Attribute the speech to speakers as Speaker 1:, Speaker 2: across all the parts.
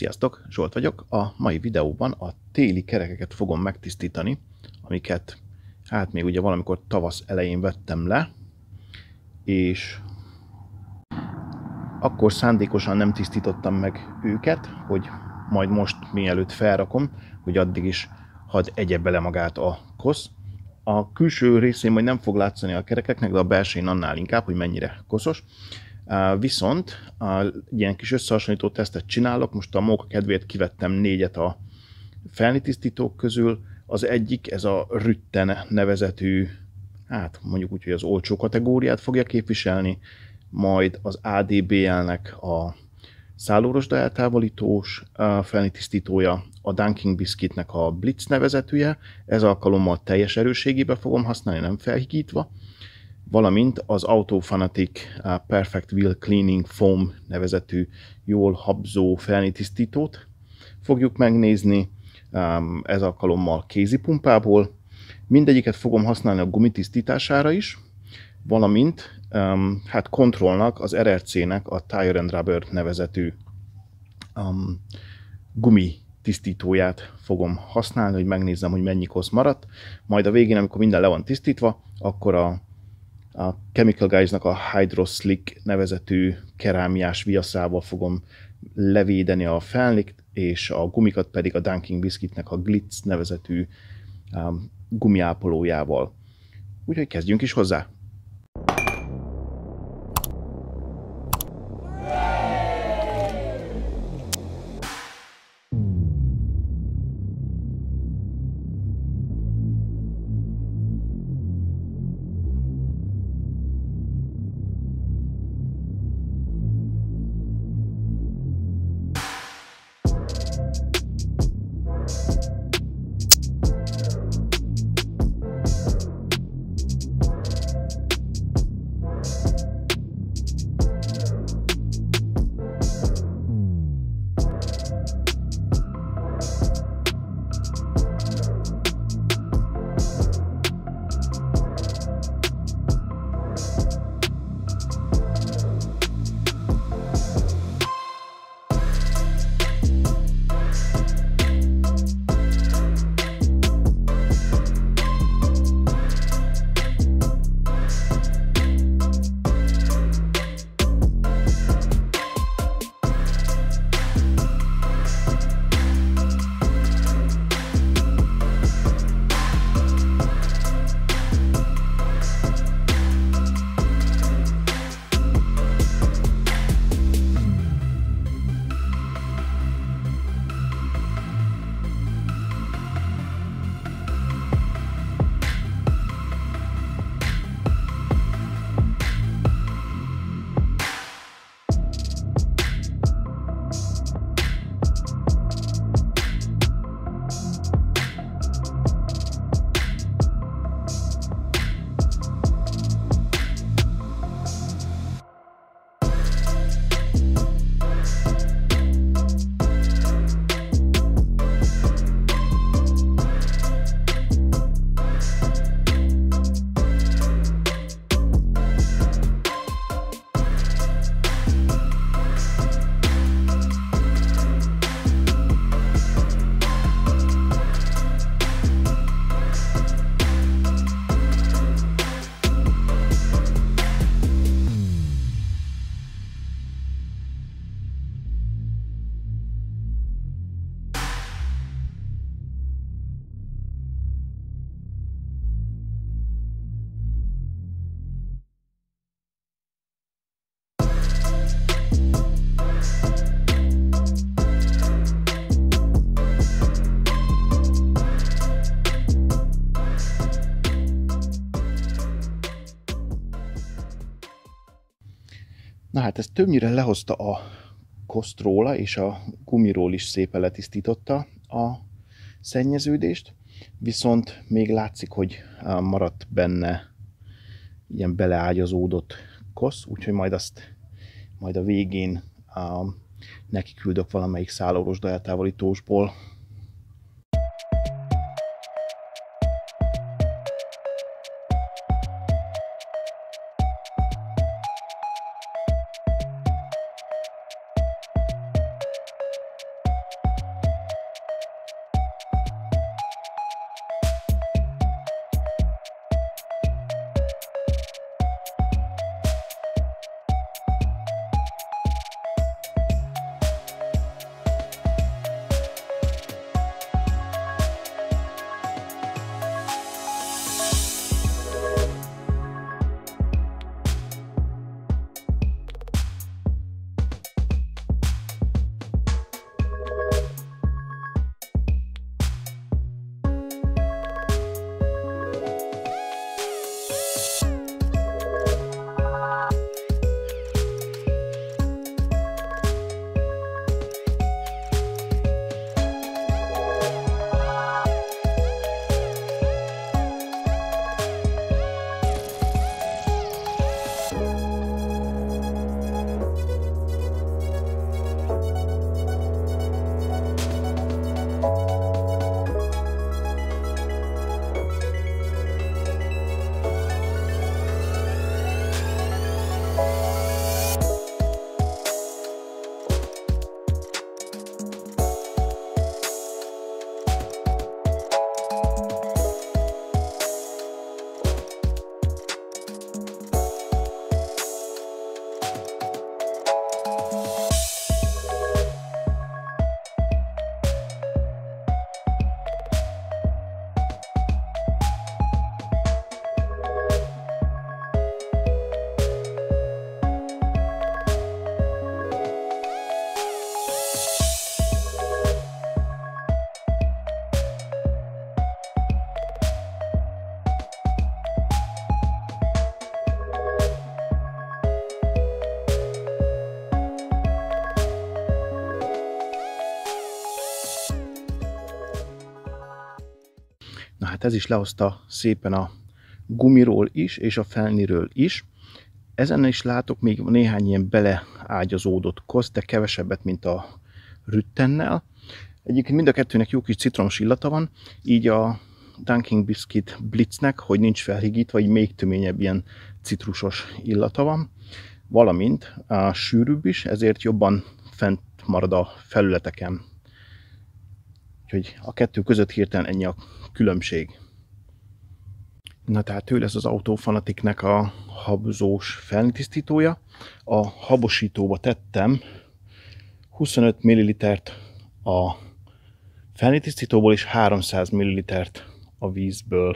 Speaker 1: Sziasztok, Zsolt vagyok. A mai videóban a téli kerekeket fogom megtisztítani, amiket hát még ugye valamikor tavasz elején vettem le, és akkor szándékosan nem tisztítottam meg őket, hogy majd most mielőtt felrakom, hogy addig is hadd egye bele magát a kosz. A külső részén majd nem fog látszani a kerekeknek, de a belsején annál inkább, hogy mennyire koszos. Viszont ilyen kis összehasonlító tesztet csinálok, most a móka kedvéért kivettem 4-et a felnitisztítók közül. Az egyik, ez a Rütten nevezetű, hát mondjuk úgy, hogy az olcsó kategóriát fogja képviselni, majd az ADBL-nek a szállórosda eltávolítós felnitisztítója, a Dunking Biscuitnek a Blitz nevezetűje, ez alkalommal teljes erősségébe fogom használni, nem felhigítva, valamint az Autofanatic Perfect Wheel Cleaning Foam nevezetű jól habzó felnitisztítót fogjuk megnézni, ez alkalommal kézipumpából. Mindegyiket fogom használni a gumitisztítására is, valamint hát Controlnak, az RRC-nek a Tire and Rubber nevezetű gumi tisztítóját fogom használni, hogy megnézzem, hogy mennyi kosz maradt. Majd a végén, amikor minden le van tisztítva, akkor a Chemical Guys-nak a Hydro Slick nevezetű kerámiás viaszával fogom levédeni a felnit, és a gumikat pedig a Dunking Biscuitnek a Glitz nevezetű gumiápolójával. Úgyhogy kezdjünk is hozzá! Na hát ez többnyire lehozta a koszt róla, és a gumiról is szépen letisztította a szennyeződést, viszont még látszik, hogy maradt benne ilyen beleágyazódott kosz, úgyhogy majd a végén neki küldök valamelyik szállórosda eltávolítósból. Na hát ez is lehozta szépen a gumiról is, és a felniről is. Ezen is látok még néhány ilyen beleágyazódott kosz, de kevesebbet, mint a Rüttennel. Egyébként mind a kettőnek jó kis citromos illata van, így a Dunkin' Biscuit Blitznek, hogy nincs felhigítva, így még töményebb ilyen citrusos illata van, valamint a sűrűbb is, ezért jobban fent marad a felületeken. Úgyhogy a kettő között hirtelen ennyi a különbség. Na tehát ő lesz az Autofanaticnek a habzós feltisztítója. A habosítóba tettem 25 ml-t a feltisztítóból és 300 ml-t a vízből.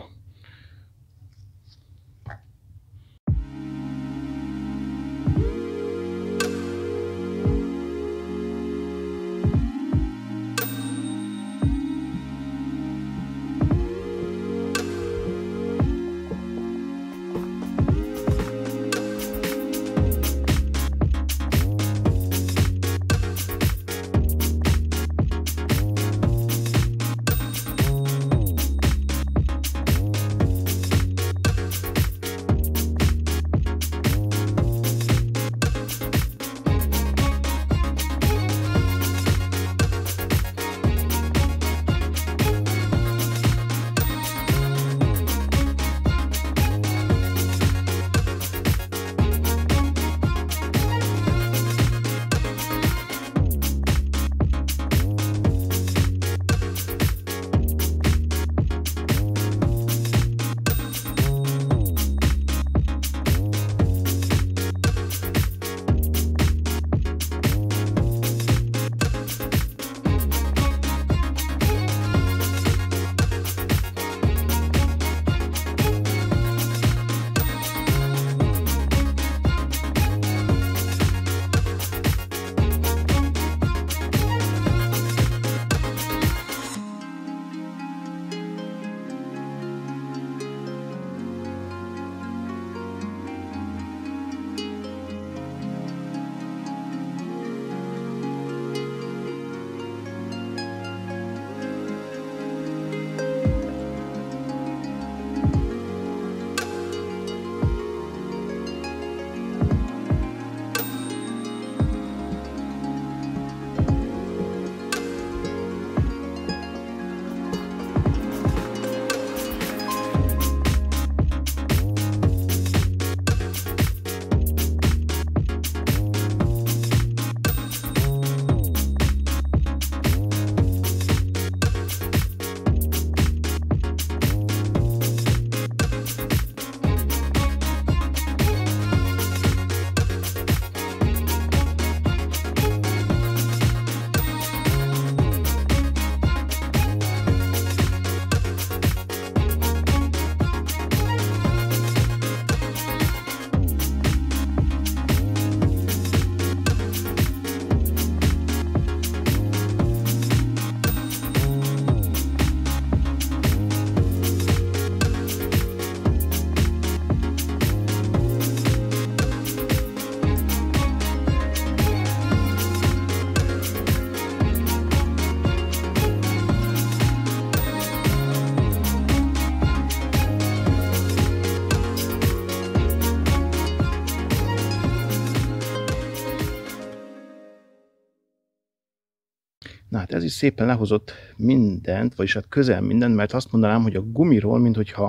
Speaker 1: Na hát ez is szépen lehozott mindent, vagyis hát közel mindent, mert azt mondanám, hogy a gumiról, minthogyha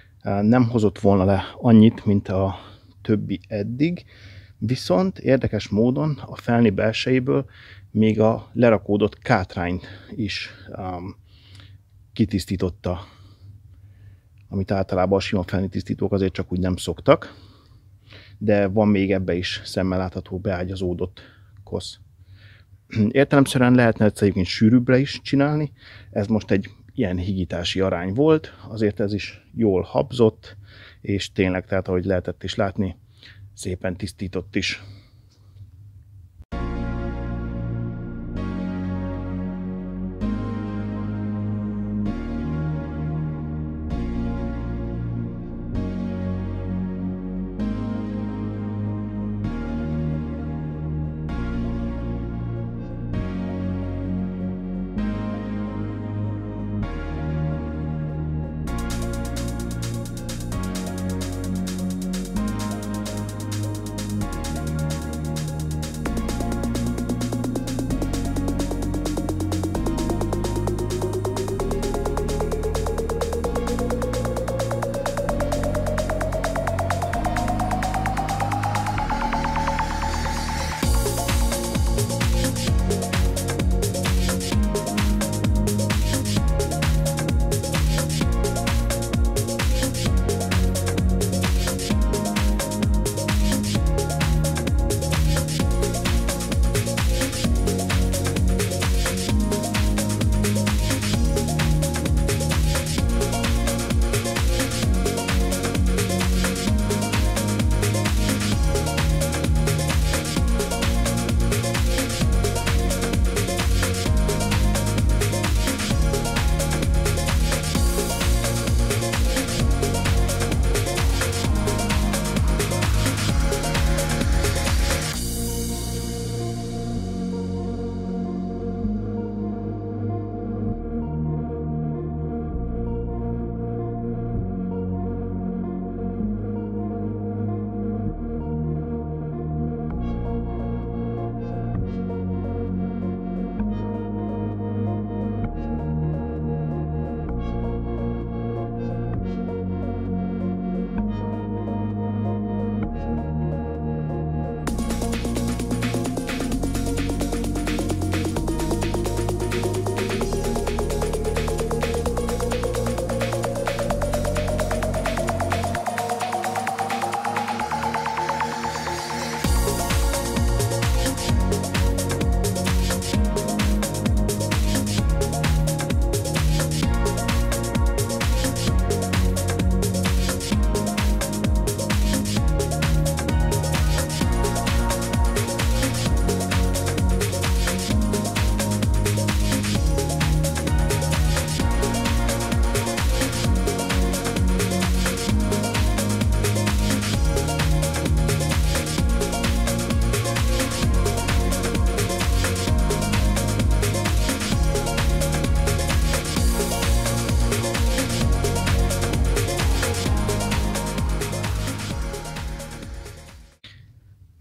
Speaker 1: nem hozott volna le annyit, mint a többi eddig, viszont érdekes módon a felni belsejéből még a lerakódott kátrányt is kitisztította, amit általában a sima felni tisztítók azért csak úgy nem szoktak, de van még ebbe is szemmel látható beágyazódott kosz. Értelemszerűen lehetne ezt egyébként sűrűbbre is csinálni, ez most egy ilyen higítási arány volt, azért ez is jól habzott, és tényleg, tehát ahogy lehetett is látni, szépen tisztított is.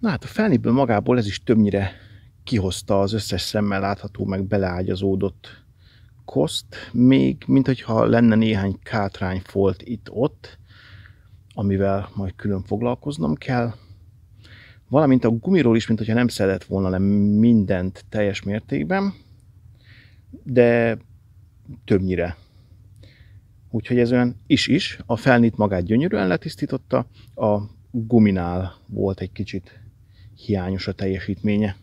Speaker 1: Na hát a felnitből magából ez is többnyire kihozta az összes szemmel látható, meg beleágyazódott koszt, még mint hogyha lenne néhány kátrányfolt itt-ott, amivel majd külön foglalkoznom kell. Valamint a gumiról is, mint hogyha nem szedett volna le mindent teljes mértékben, de többnyire. Úgyhogy ez olyan is. A felnit magát gyönyörűen letisztította, a guminál volt egy kicsit hiányos a teljesítménye.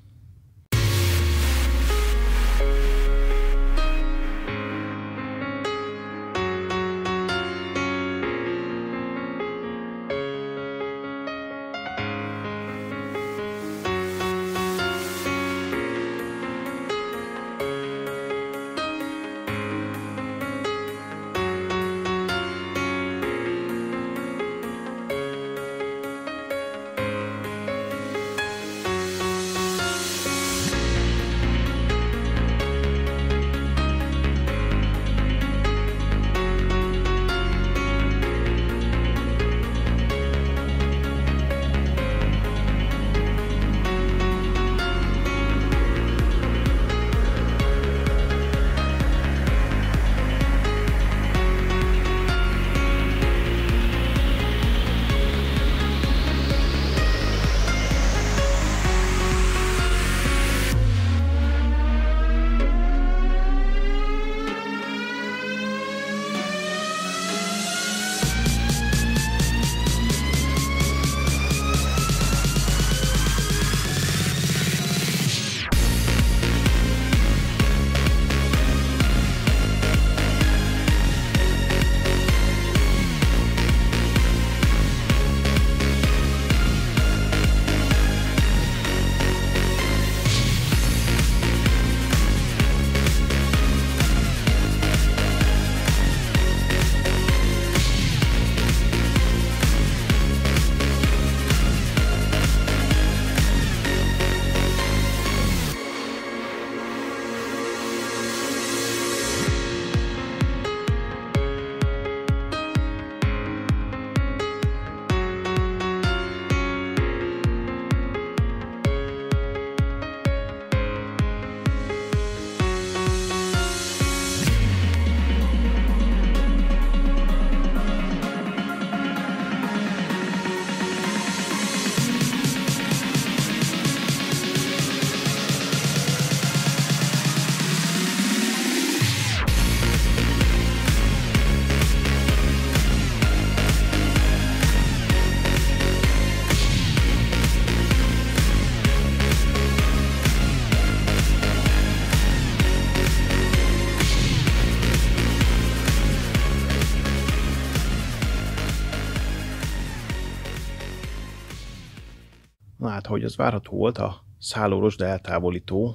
Speaker 1: Na hát, ahogy az várható volt, a szállórosda eltávolító,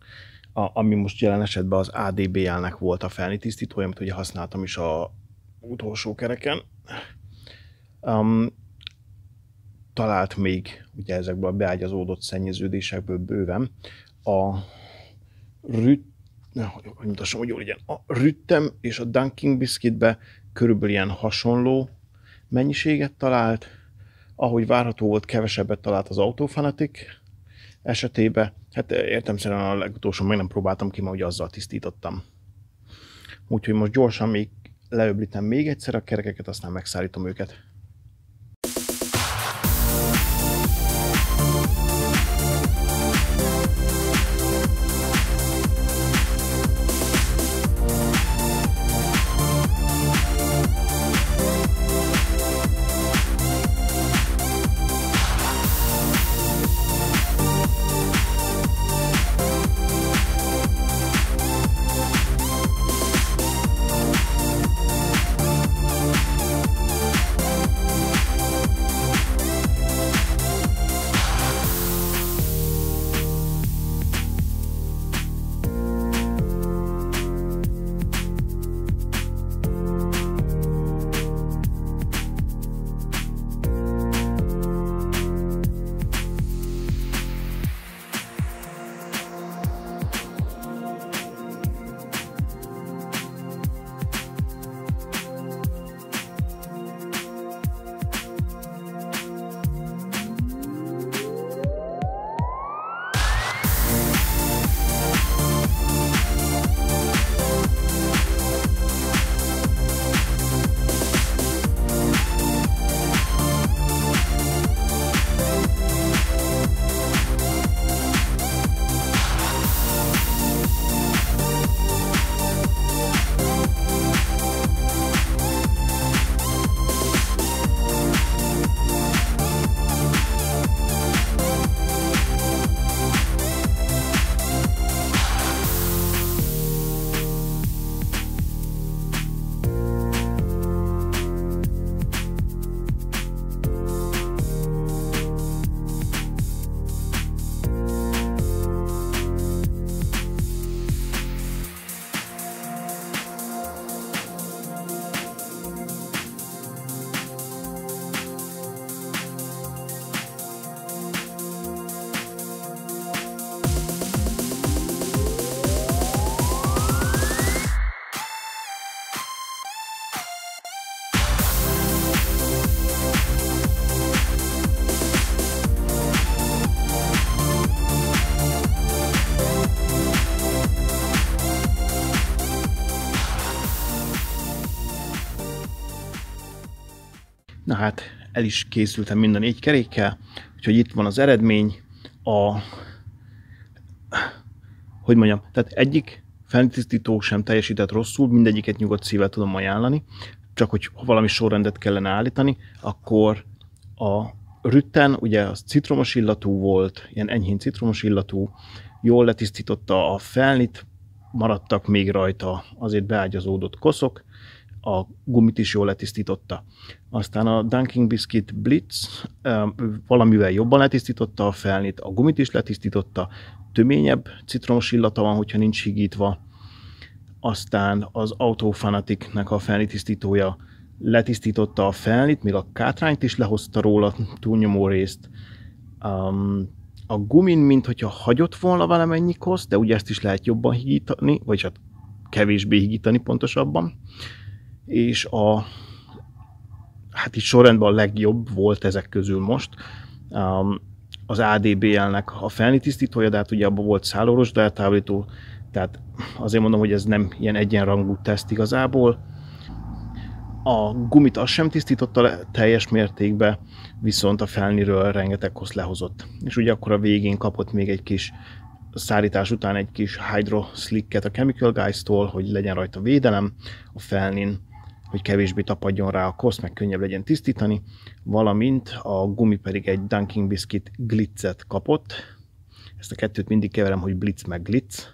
Speaker 1: ami most jelen esetben az ADBL-nek volt a felnit tisztítója, amit ugye használtam is a utolsó kereken. Talált még ugye ezekből a beágyazódott szennyeződésekből bőven. A Rüttem és a Dunkin Biscuitbe körülbelül ilyen hasonló mennyiséget talált. Ahogy várható volt, kevesebbet talált az Autofanatic esetében. Hát értelemszerűen a legutolsó meg nem próbáltam ki, mert ugye azzal tisztítottam. Úgyhogy most gyorsan még leöblítem még egyszer a kerekeket, aztán megszállítom őket. Na hát, el is készültem mind a 4 kerékkel, úgyhogy itt van az eredmény. Hogy mondjam, tehát egyik feltisztító sem teljesített rosszul, mindegyiket nyugodt szívvel tudom ajánlani, csak hogy valami sorrendet kellene állítani, akkor a Rütten, ugye az citromos illatú volt, ilyen enyhén citromos illatú, jól letisztította a felnit, maradtak még rajta azért beágyazódott koszok, a gumit is jól letisztította. Aztán a Dunkin' Biscuit Blitz valamivel jobban letisztította a felnit, a gumit is letisztította, töményebb citromos illata van, hogyha nincs higítva. Aztán az Autofanatic-nek a felnitisztítója letisztította a felnit, még a kátrányt is lehozta róla túlnyomó részt. A gumin, mintha hagyott volna valamennyi kosz, de ugye ezt is lehet jobban higítani, vagy hát kevésbé higítani pontosabban. És hát itt sorrendben a legjobb volt ezek közül most az ADBL-nek a felnitisztítója, de hát ugye abban volt szállórosda eltávolító, tehát azért mondom, hogy ez nem ilyen egyenrangú teszt igazából. A gumit azt sem tisztította le teljes mértékben, viszont a felniről rengeteg kosz lehozott. És ugye akkor a végén kapott még egy kis szárítás után egy kis Hydro Slicket a Chemical Guys-tól, hogy legyen rajta védelem a felnin, hogy kevésbé tapadjon rá a kosz, meg könnyebb legyen tisztítani, valamint a gumi pedig egy Dunkin' Biscuit Glitzet kapott. Ezt a kettőt mindig keverem, hogy Blitz meg Glitz.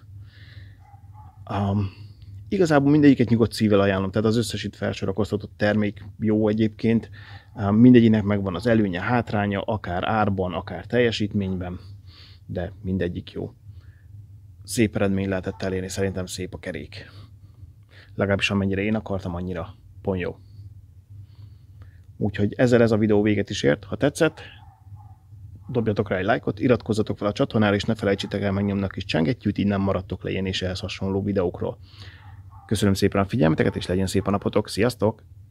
Speaker 1: Igazából mindegyiket nyugodt szívvel ajánlom, tehát az összes itt felsorakoztatott termék jó egyébként. Mindegyinek megvan az előnye, hátránya, akár árban, akár teljesítményben, de mindegyik jó. Szép eredmény lehetett elérni, szerintem szép a kerék. Legalábbis amennyire én akartam, annyira pont jó. Úgyhogy ezzel ez a videó véget is ért. Ha tetszett, dobjatok rá egy lájkot, iratkozzatok fel a csatornára, és ne felejtsétek el megnyomni a kis csengettyűt, így nem maradtok le ilyen és ehhez hasonló videókról. Köszönöm szépen a figyelmeteket, és legyen szép a napotok. Sziasztok!